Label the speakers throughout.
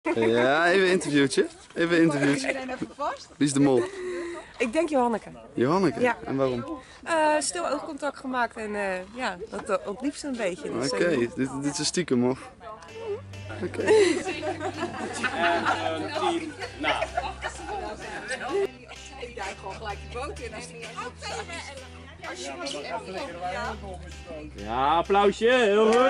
Speaker 1: Ja, even een interviewtje. Even een interviewtje. Wie is de mol?
Speaker 2: Ik denk Johanneke.
Speaker 1: Johanneke?
Speaker 2: Ja.
Speaker 1: En waarom?
Speaker 2: Stil oogcontact gemaakt en ja, dat ontliep ze een beetje. Dus,
Speaker 1: Oké, dit is een stiekem of? Oké.
Speaker 3: En een team na.
Speaker 4: Ik duik gewoon gelijk de boot in als die
Speaker 3: Ja, applausje, heel goed.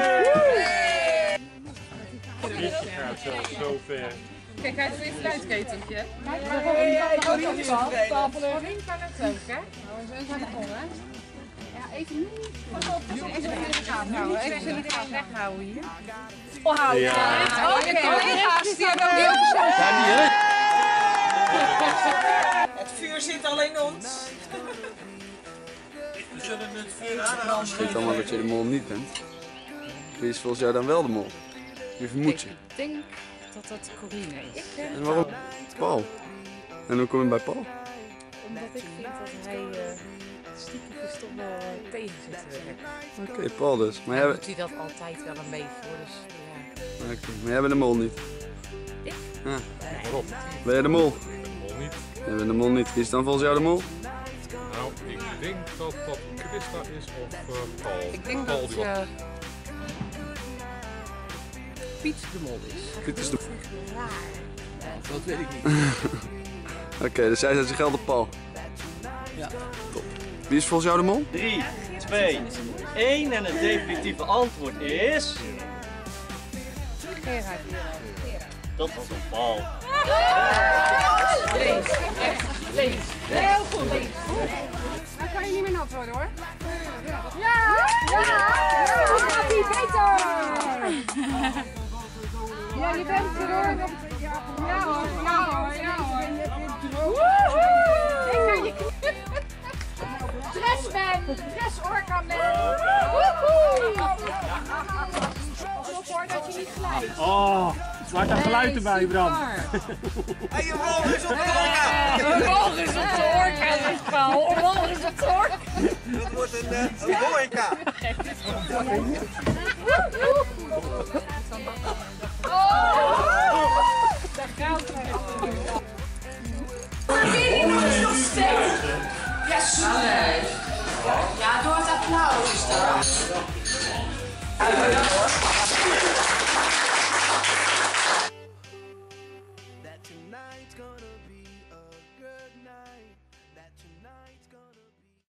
Speaker 5: Dit gaat zo ver.
Speaker 6: Kijk uit voor je fluitketentje.
Speaker 4: Corine kan het ook, hè?
Speaker 6: Zo zijn begonnen. Ja, even niet. Pas op, even weghouden. Even iedereen weghouden hier.
Speaker 4: Oh,
Speaker 5: Ja.
Speaker 4: je collega's die hebben ook Het vuur zit al in ons.
Speaker 5: We zullen het vuur aanhouden.
Speaker 1: Je denkt allemaal dat je de mol niet bent. Wie is volgens jou dan wel de mol? Wie vermoedt je?
Speaker 6: Ik denk dat dat Corine is.
Speaker 1: En waarom? Paul. En hoe kom je bij Paul?
Speaker 6: Omdat ik vind dat hij stiekem toch wel tegen zit te werken.
Speaker 1: Oké, Paul dus. Maar jij,
Speaker 6: Doet hij dat altijd wel een beetje voor, dus ja.
Speaker 1: maar jij bent de mol niet?
Speaker 6: Ik?
Speaker 1: Ja.
Speaker 5: Waarom?
Speaker 1: Ben jij de mol?
Speaker 5: Mol niet.
Speaker 1: Jij bent de mol niet. Wie is dan volgens jou de mol?
Speaker 5: Nou, ik denk dat dat Christa is of Paul.
Speaker 6: Ik denk
Speaker 5: Paul
Speaker 6: dat
Speaker 5: die wat-
Speaker 6: Piet de mol is.
Speaker 1: Dit is de...
Speaker 6: Dat weet ik niet.
Speaker 1: Oké, dus jij zet zijn geld op Paul.
Speaker 6: Ja.
Speaker 1: Top. Wie is volgens jou de mol?
Speaker 7: 3, 2, 1 en het definitieve antwoord is...
Speaker 6: Gerard.
Speaker 7: Dat was een Paul.
Speaker 6: Links. Links. Heel goed. Links. Dan kan je niet meer nat worden hoor. Ja! Happy beter! Ja, je bent er hoor. Ja hoor, ja hoor, ja hoor. Woehoe! Ik ga je Dressman! Dressorca man! Woehoe! Pas op hoor dat je niet glijdt.
Speaker 3: Oh, maak daar geluid erbij, Bram.
Speaker 4: Hey, je vogel is op de orka!
Speaker 6: Een vogel is op de orka, zegt Paul. Een vogel is op de orka.
Speaker 4: Dat wordt een orka!
Speaker 6: Daar gaat hij.
Speaker 4: Ja, door het applaus.